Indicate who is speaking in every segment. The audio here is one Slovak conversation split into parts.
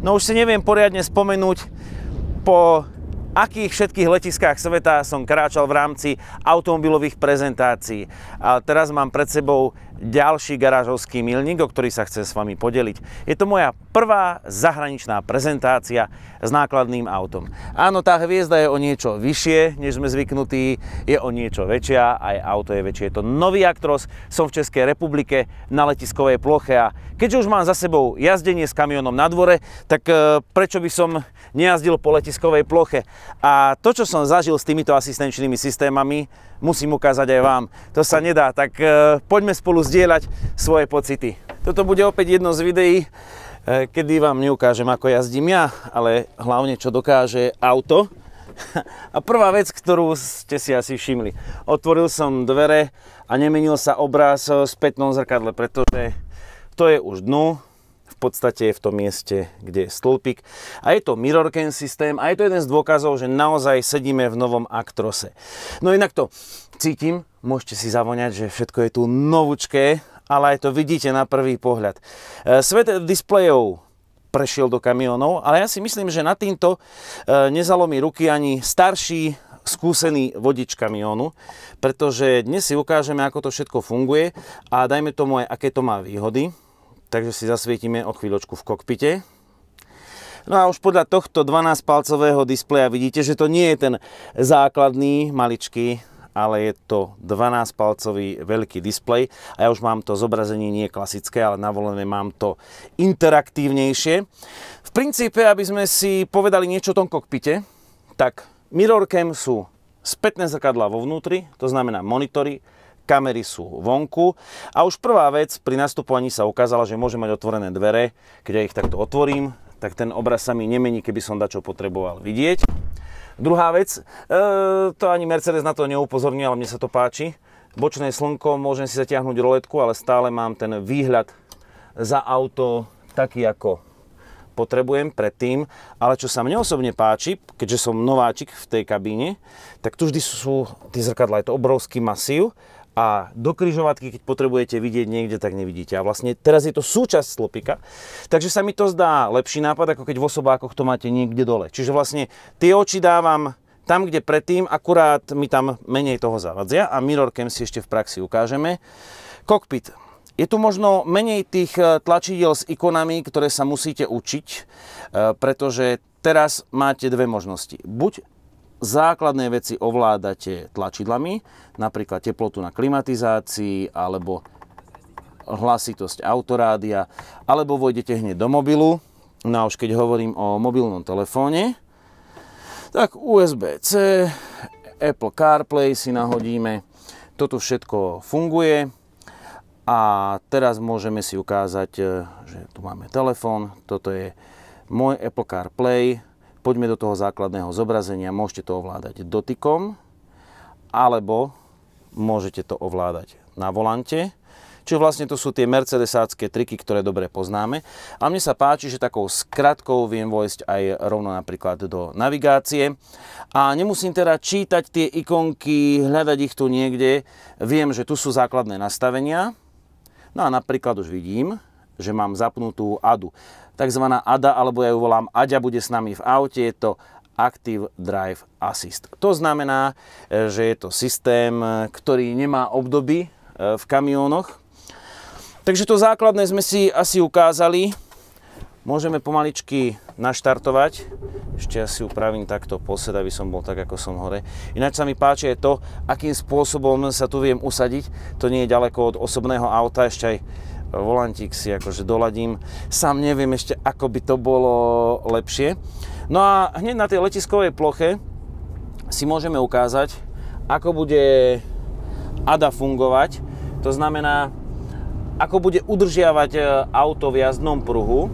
Speaker 1: No už si neviem poriadne spomenúť, po akých všetkých letiskách sveta som kráčal v rámci automobilových prezentácií. A teraz mám pred sebou ďalší garážovský milník, o ktorý sa chcem s vami podeliť. Je to moja prvá zahraničná prezentácia s nákladným autom. Áno, tá hviezda je o niečo vyššie, než sme zvyknutí, je o niečo väčšia, aj auto je väčšie. Je to nový Actros, som v Českej republike na letiskovej ploche a keďže už mám za sebou jazdenie s kamionom na dvore, tak prečo by som nejazdil po letiskovej ploche? A to, čo som zažil s týmito asistenčnými systémami, musím ukázať aj vám. To sa nedá, tak poďme spolu zdieľať svoje pocity. Toto bude opäť jedno z videí, kedy vám neukážem, ako jazdím ja, ale hlavne, čo dokáže auto. A prvá vec, ktorú ste si asi všimli. Otvoril som dvere a nemenil sa obraz v spätnom zrkadle, pretože to je už dnu. V podstate je v tom mieste, kde je stĺpik. A je to MirrorCam systém a je to jeden z dôkazov, že naozaj sedíme v novom Actrose. No inak to cítim, môžete si zavoňať, že všetko je tu novúčké, ale aj to vidíte na prvý pohľad. Svet displejov prešiel do kamionov, ale ja si myslím, že nad týmto nezalomí ruky ani starší skúsený vodič kamiónu, pretože dnes si ukážeme, ako to všetko funguje a dajme tomu aj, aké to má výhody. Takže si zasvietime o chvíľočku v kokpite. No a už podľa tohto 12-palcového displeja vidíte, že to nie je ten základný, maličký, ale je to 12-palcový veľký displej. A ja už mám to zobrazenie nie klasické, ale navolené mám to interaktívnejšie. V princípe, aby sme si povedali niečo o tom kokpite, tak MirrorCam sú spätné zrkadlá vo vnútri, to znamená monitory, kamery sú vonku a už prvá vec pri nastupovaní sa ukázala, že môžem mať otvorené dvere. Keď ja ich takto otvorím, tak ten obraz sa mi nemení, keby som dačo potreboval vidieť. Druhá vec, to ani Mercedes na to neupozorní, ale mne sa to páči. Bočné slnko, môžem si zatiahnuť roletku, ale stále mám ten výhľad za auto taký, ako potrebujem predtým, ale čo sa mne osobne páči, keďže som nováčik v tej kabíne, tak tu vždy sú tie zrkadlá, je to obrovský masív. A do križovatky, keď potrebujete vidieť niekde, tak nevidíte. A vlastne teraz je to súčasť stĺpika, takže sa mi to zdá lepší nápad, ako keď v osobákoch to máte niekde dole. Čiže vlastne tie oči dávam tam, kde predtým, akurát mi tam menej toho zavadzia a MirrorCam si ešte v praxi ukážeme. Kokpit. Je tu možno menej tých tlačidiel s ikonami, ktoré sa musíte učiť, pretože teraz máte dve možnosti. Buď základné veci ovládate tlačidlami, napríklad teplotu na klimatizácii, alebo hlasitosť autorádia, alebo vojdete hneď do mobilu. No a už keď hovorím o mobilnom telefóne, tak USB-C, Apple CarPlay si nahodíme. Toto všetko funguje. A teraz môžeme si ukázať, že tu máme telefón, toto je môj Apple CarPlay. Poďme do toho základného zobrazenia, môžete to ovládať dotykom, alebo môžete to ovládať na volante. Čiže vlastne to sú tie mercedesácké triky, ktoré dobre poznáme. A mne sa páči, že takou skratkou viem vojsť aj rovno napríklad do navigácie. A nemusím teda čítať tie ikonky, hľadať ich tu niekde. Viem, že tu sú základné nastavenia. No a napríklad už vidím, že mám zapnutú ADU. Takzvaná ADA, alebo ja ju volám Aďa, bude s nami v aute, je to Active Drive Assist. To znamená, že je to systém, ktorý nemá obdoby v kamiónoch. Takže to základné sme si asi ukázali. Môžeme pomaličky naštartovať. Ešte asi upravím takto posed, aby som bol tak, ako som hore. Ináč sa mi páči aj to, akým spôsobom sa tu viem usadiť. To nie je ďaleko od osobného auta, ešte aj volantík si akože doladím. Sám neviem ešte, ako by to bolo lepšie. No a hneď na tej letiskovej ploche si môžeme ukázať, ako bude ADA fungovať. To znamená, ako bude udržiavať auto v jazdnom pruhu.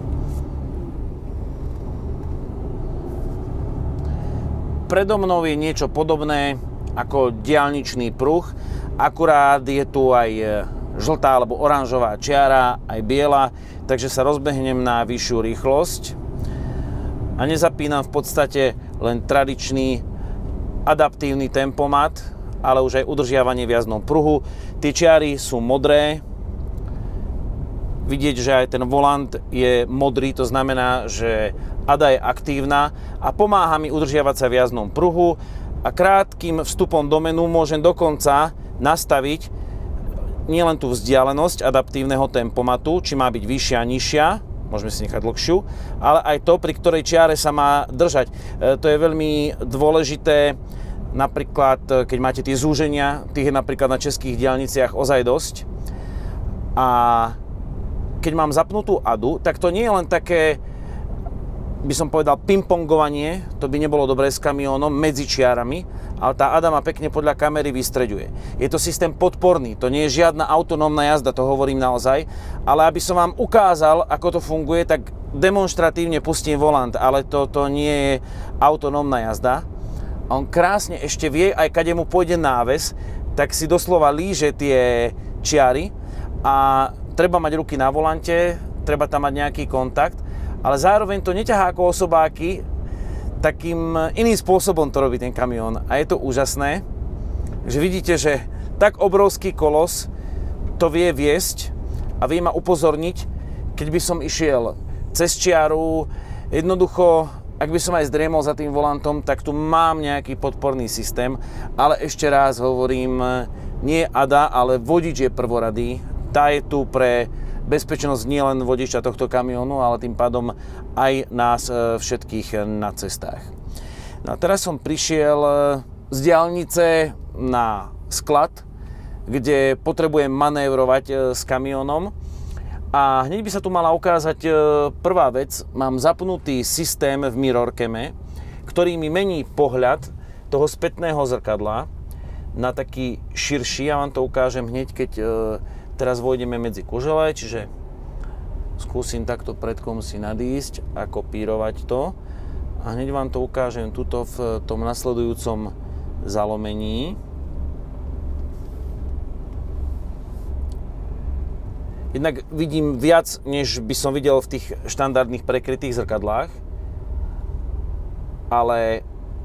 Speaker 1: Predo mnou je niečo podobné ako diaľničný pruh, akurát je tu aj žltá alebo oranžová čiara, aj biela, takže sa rozbehnem na vyššiu rýchlosť a nezapínam v podstate len tradičný adaptívny tempomat, ale už aj udržiavanie v jazdnom pruhu. Tie čiary sú modré. vidieť, že aj ten volant je modrý, to znamená, že ADA je aktívna a pomáha mi udržiavať sa v jazdnom pruhu a krátkým vstupom do menu môžem dokonca nastaviť nielen tú vzdialenosť adaptívneho tempomatu, či má byť vyššia, nižšia, môžeme si nechať dlhšiu, ale aj to, pri ktorej čiare sa má držať. To je veľmi dôležité, napríklad, keď máte tie zúženia, tých je napríklad na českých diaľniciach ozaj dosť. A keď mám zapnutú ADU, tak to nie je len také, by som povedal, pingpongovanie, to by nebolo dobré s kamiónom, medzi čiarami, ale tá ADA ma pekne podľa kamery vystreďuje. Je to systém podporný, to nie je žiadna autonómna jazda, to hovorím naozaj, ale aby som vám ukázal, ako to funguje, tak demonštratívne pustím volant, ale toto nie je autonómna jazda. On krásne ešte vie, aj kade mu pôjde náves, tak si doslova líže tie čiary a treba mať ruky na volante, treba tam mať nejaký kontakt, ale zároveň to neťahá ako osobáky, takým iným spôsobom to robí ten kamión a je to úžasné, že vidíte, že tak obrovský kolos to vie viesť a vie ma upozorniť, keď by som išiel cez čiaru, jednoducho, ak by som aj zdriemol za tým volantom, tak tu mám nejaký podporný systém, ale ešte raz hovorím, nie ADA, ale vodič je prvoradý, tá je tu pre bezpečnosť nielen vodiča tohto kamiónu, ale tým pádom aj nás všetkých na cestách. No a teraz som prišiel z diaľnice na sklad, kde potrebujem manévrovať s kamiónom a hneď by sa tu mala ukázať prvá vec. Mám zapnutý systém v mirrorcame, ktorý mi mení pohľad toho spätného zrkadla na taký širší. Ja vám to ukážem hneď, keď teraz vojdeme medzi kužele, čiže skúsim takto predkom si nadísť a kopírovať to. A hneď vám to ukážem tuto v tom nasledujúcom zalomení. Jednak vidím viac, než by som videl v tých štandardných prekrytých zrkadlách. Ale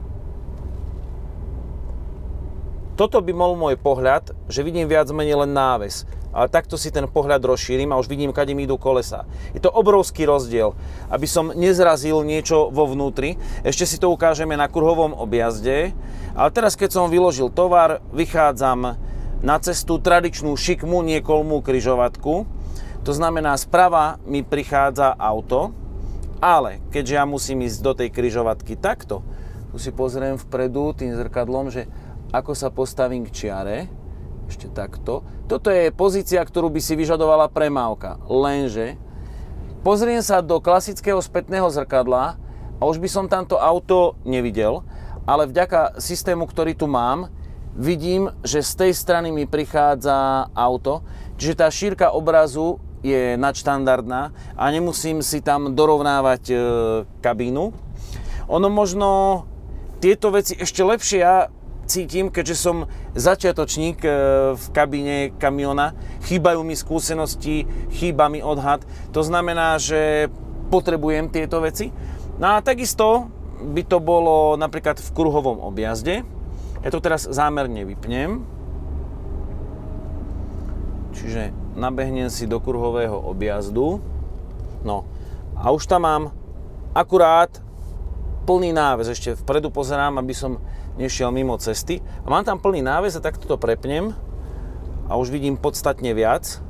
Speaker 1: toto by bol môj pohľad, že vidím viac menej len náves. Ale takto si ten pohľad rozšírim a už vidím, kade mi idú kolesa. Je to obrovský rozdiel, aby som nezrazil niečo vo vnútri. Ešte si to ukážeme na kruhovom objazde. Ale teraz, keď som vyložil tovar, vychádzam na cestu tradičnú šikmu, nie kolmú križovatku. To znamená, sprava mi prichádza auto, ale keďže ja musím ísť do tej križovatky takto, tu si pozriem vpredu tým zrkadlom, že ako sa postavím k čiare, ešte takto. Toto je pozícia, ktorú by si vyžadovala premávka. Lenže pozriem sa do klasického spätného zrkadla a už by som tamto auto nevidel, ale vďaka systému, ktorý tu mám, vidím, že z tej strany mi prichádza auto, čiže tá šírka obrazu je nadštandardná a nemusím si tam dorovnávať kabínu. Ono možno tieto veci ešte lepšie ja cítim, keďže som začiatočník v kabíne kamiona, chýbajú mi skúsenosti, chýba mi odhad, to znamená, že potrebujem tieto veci. No a takisto by to bolo napríklad v kruhovom objazde. Ja to teraz zámerne vypnem. Čiže nabehnem si do kruhového objazdu. No a už tam mám akurát plný náves. Ešte vpredu pozerám, aby som nešiel mimo cesty. A mám tam plný náves a takto to prepnem. A už vidím podstatne viac.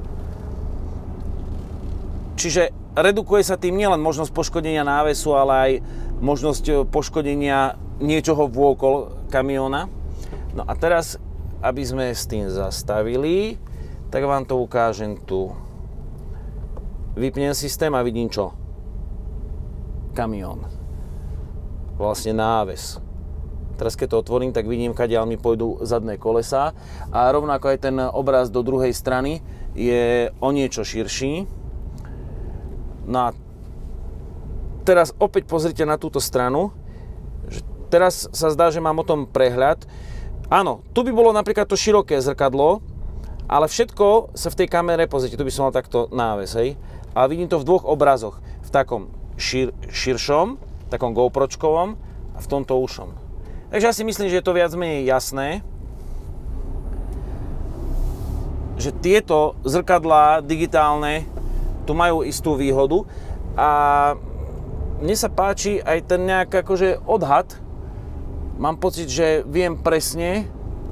Speaker 1: Čiže redukuje sa tým nielen možnosť poškodenia návesu, ale aj možnosť poškodenia niečoho vôkol kamióna. No a teraz, aby sme s tým zastavili, tak vám to ukážem tu. Vypnem systém a vidím čo? Kamión. Vlastne náves. Teraz keď to otvorím, tak vidím, kadiaľ mi pôjdu zadné kolesá a rovnako aj ten obraz do druhej strany je o niečo širší. No a teraz opäť pozrite na túto stranu. Teraz sa zdá, že mám o tom prehľad. Áno, tu by bolo napríklad to široké zrkadlo, ale všetko sa v tej kamere, pozrite, tu by som mal takto náves, hej. Ale vidím to v dvoch obrazoch. V takom širšom, takom GoPročkovom a v tomto ušom. Takže ja si myslím, že je to viac menej jasné, že tieto zrkadlá digitálne tu majú istú výhodu a mne sa páči aj ten nejak akože odhad. Mám pocit, že viem presne,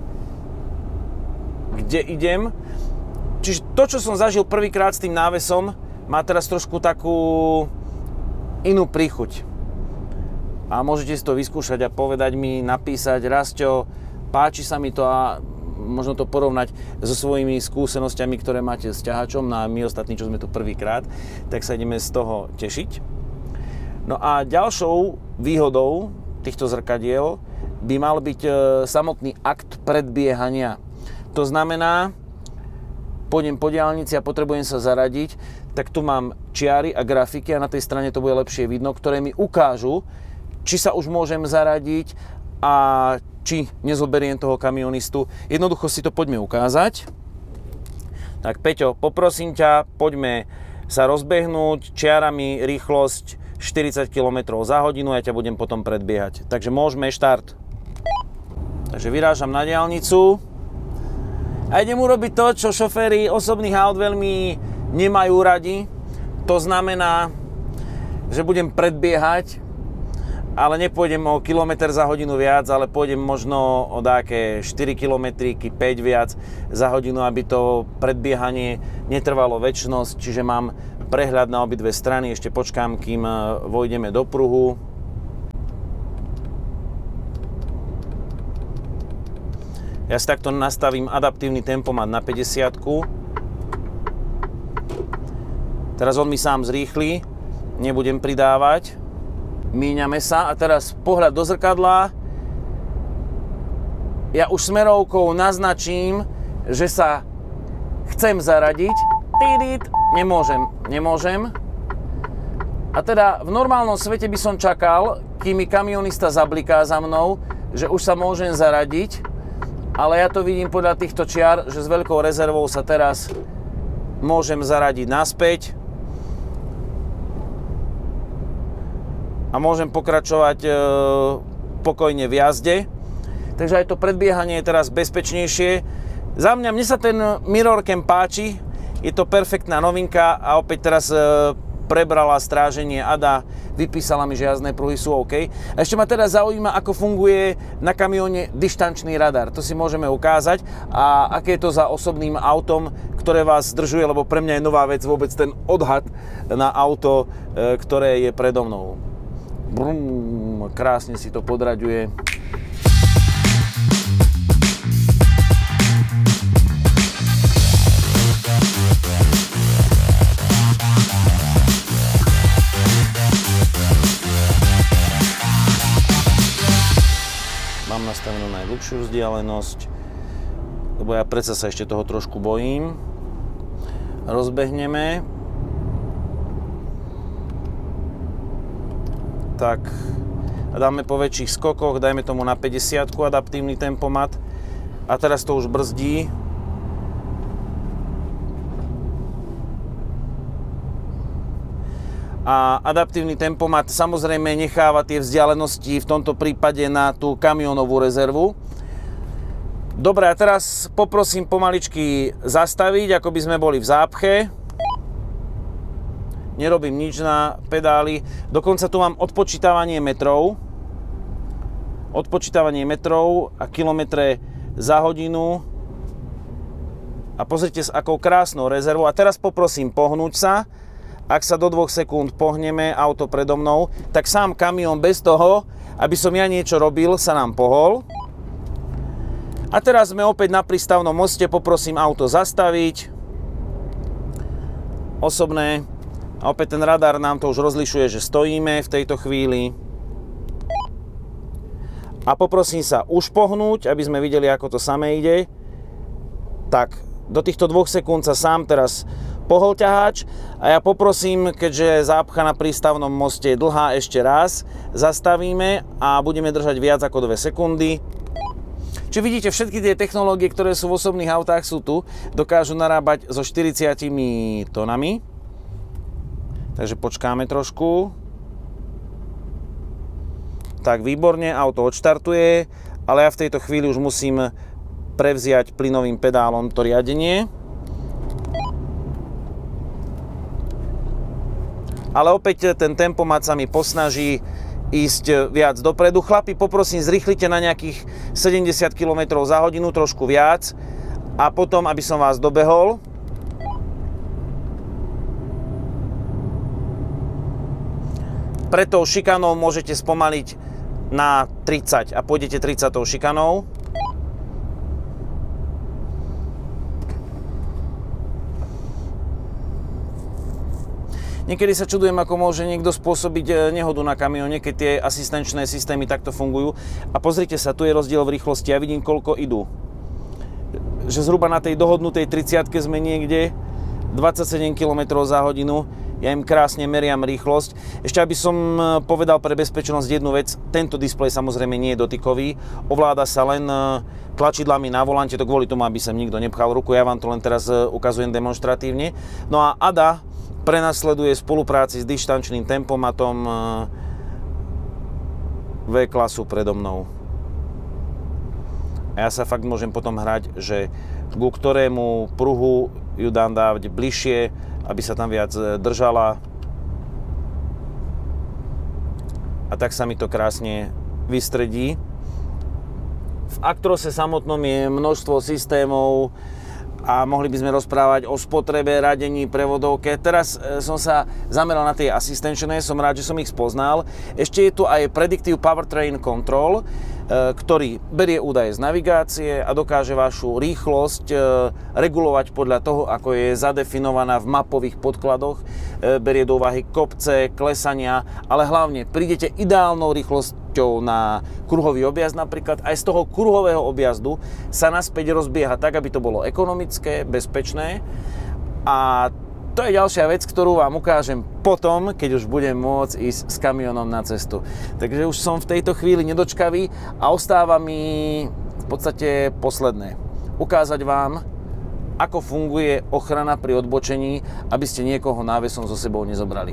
Speaker 1: kde idem. Čiže to, čo som zažil prvýkrát s tým návesom, má teraz trošku takú inú príchuť. A môžete si to vyskúšať a povedať mi, napísať: Rasťo, páči sa mi to, a možno to porovnať so svojimi skúsenosťami, ktoré máte s ťahačom. No a my ostatní, čo sme tu prvýkrát, tak sa ideme z toho tešiť. No a ďalšou výhodou týchto zrkadiel by mal byť samotný akt predbiehania. To znamená, pôjdem po diaľnici a potrebujem sa zaradiť, tak tu mám čiary a grafiky a na tej strane to bude lepšie vidno, ktoré mi ukážu, či sa už môžem zaradiť a či nezoberiem toho kamionistu. Jednoducho si to poďme ukázať. Tak Peťo, poprosím ťa, poďme sa rozbehnúť čiarami rýchlosť 40 km za hodinu, ja ťa budem potom predbiehať. Takže môžeme, štart. Takže vyrážam na diaľnicu a idem urobiť to, čo šoféri osobných aut veľmi nemajú radi. To znamená, že budem predbiehať, ale nepôjdem o kilometr za hodinu viac, ale pôjdem možno o také 4 km, 5 viac za hodinu, aby to predbiehanie netrvalo večnosť, čiže mám prehľad na obidve strany. Ešte počkám, kým vojdeme do pruhu. Ja si takto nastavím adaptívny tempomat na 50-ku. Teraz on mi sám zrýchli, nebudem pridávať. Míňame sa a teraz pohľad do zrkadla. Ja už smerovkou naznačím, že sa chcem zaradiť. Nemôžem. A teda v normálnom svete by som čakal, kým mi kamionista zabliká za mnou, že už sa môžem zaradiť, ale ja to vidím podľa týchto čiar, že s veľkou rezervou sa teraz môžem zaradiť naspäť a môžem pokračovať pokojne v jazde. Takže aj to predbiehanie je teraz bezpečnejšie. Za mne sa ten Mirror Cam páči, je to perfektná novinka a opäť teraz prebrala stráženie ADA, vypísala mi, že jazdné pruhy sú OK. A ešte ma teda zaujíma, ako funguje na kamióne dištančný radar. To si môžeme ukázať a aké je to za osobným autom, ktoré vás zdržuje, lebo pre mňa je nová vec vôbec ten odhad na auto, ktoré je predo mnou. Brum, krásne si to podraďuje. Mám nastavenú najdlhšiu vzdialenosť, lebo ja predsa sa ešte toho trošku bojím. Rozbehneme. Tak a dáme po väčších skokoch, dajme tomu na 50-ku adaptívny tempomat a teraz to už brzdí. A adaptívny tempomat samozrejme necháva tie vzdialenosti v tomto prípade na tú kamionovú rezervu. Dobre, a teraz poprosím pomaličky zastaviť, ako by sme boli v zápche. Nerobím nič na pedáli. Dokonca tu mám odpočítavanie metrov. Odpočítavanie metrov a kilometre za hodinu. A pozrite, s akou krásnou rezervou. A teraz poprosím pohnúť sa. Ak sa do 2 sekúnd pohneme, auto predo mnou, tak sám kamión bez toho, aby som ja niečo robil, sa nám pohol. A teraz sme opäť na prístavnom moste. Poprosím auto zastaviť. Osobné. A opäť ten radar nám to už rozlišuje, že stojíme v tejto chvíli. A poprosím sa už pohnúť, aby sme videli, ako to samé ide. Tak, do týchto 2 sekúnd sa sám teraz pohol ťahač. A ja poprosím, keďže zápcha na prístavnom moste je dlhá, ešte raz zastavíme a budeme držať viac ako 2 sekundy. Čiže vidíte, všetky tie technológie, ktoré sú v osobných autách, sú tu. Dokážu narábať so 40 tonami. Takže počkáme trošku. Tak, výborne, auto odštartuje, ale ja v tejto chvíli už musím prevziať plynovým pedálom to riadenie. ale opäť ten tempomat sa mi posnaží ísť viac dopredu. Chlapi, poprosím, zrýchlite na nejakých 70 km za hodinu, trošku viac, a potom, aby som vás dobehol. Pred tou šikanou môžete spomaliť na 30 a pôjdete 30 šikanou. Niekedy sa čudujem, ako môže niekto spôsobiť nehodu na kamióne, keď tie asistenčné systémy takto fungujú. A pozrite sa, tu je rozdiel v rýchlosti. Ja vidím, koľko idú. Že zhruba na tej dohodnutej 30-ke sme niekde 27 km za hodinu. Ja im krásne meriam rýchlosť. Ešte aby som povedal pre bezpečnosť jednu vec. Tento displej samozrejme nie je dotykový. Ovláda sa len tlačidlami na volante, to kvôli tomu, aby sem nikto nepchal ruku. Ja vám to len teraz ukazujem demonstratívne. No a ADA prenasleduje spolupráci s dištančným tempomatom V-klasu predo mnou. A ja sa fakt môžem potom hrať, že ku ktorému pruhu ju dám dávať bližšie, aby sa tam viac držala. A tak sa mi to krásne vystredí. V Actrose samotnom je množstvo systémov, a mohli by sme rozprávať o spotrebe, radení, prevodovke. Teraz som sa zameral na tie asistenčné, som rád, že som ich spoznal. Ešte je tu aj Predictive Powertrain Control, ktorý berie údaje z navigácie a dokáže vašu rýchlosť regulovať podľa toho, ako je zadefinovaná v mapových podkladoch. Berie do úvahy kopce, klesania, ale hlavne prídete ideálnou rýchlosťou na kruhový objazd napríklad. Aj z toho kruhového objazdu sa naspäť rozbieha tak, aby to bolo ekonomické, bezpečné. A to je ďalšia vec, ktorú vám ukážem potom, keď už budem môcť ísť s kamionom na cestu. Takže už som v tejto chvíli nedočkavý a ostáva mi v podstate posledné. Ukázať vám, ako funguje ochrana pri odbočení, aby ste niekoho návesom so sebou nezobrali.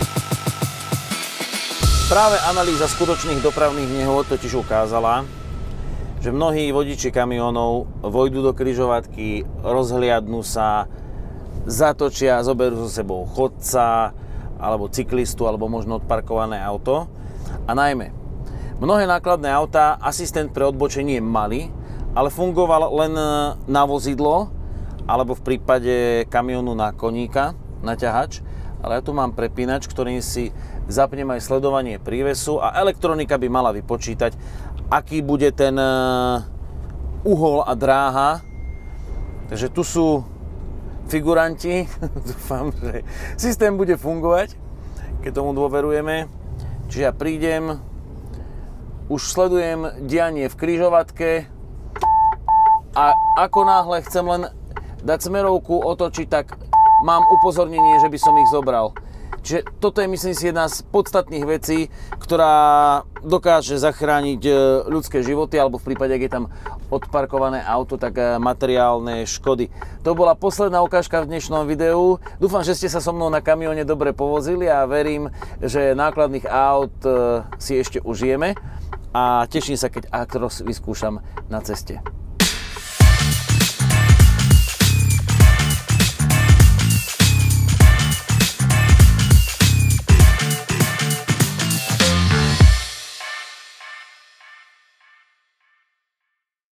Speaker 1: Práve analýza skutočných dopravných nehôd totiž ukázala, že mnohí vodiči kamionov vojdu do križovatky, rozhliadnú sa, zatočia, zoberú so sebou chodca, alebo cyklistu, alebo možno odparkované auto. A najmä, mnohé nákladné autá asistent pre odbočenie mali, ale fungoval len na vozidlo, alebo v prípade kamionu na koníka, na ťahač. Ale ja tu mám prepínač, ktorým si zapnem aj sledovanie prívesu a elektronika by mala vypočítať, aký bude ten uhol a dráha. Takže tu sú figuranti. Dúfam, že systém bude fungovať, keď tomu dôverujeme. Čiže ja prídem, už sledujem dianie v križovatke a ako náhle chcem len dať smerovku, otočiť, tak mám upozornenie, že by som ich zobral. Čiže toto je, myslím si, jedna z podstatných vecí, ktorá dokáže zachrániť ľudské životy, alebo v prípade, ak je tam odparkované auto, tak materiálne škody. To bola posledná ukážka v dnešnom videu. Dúfam, že ste sa so mnou na kamióne dobre povozili a verím, že nákladných aut si ešte užijeme a teším sa, keď Actros vyskúšam na ceste.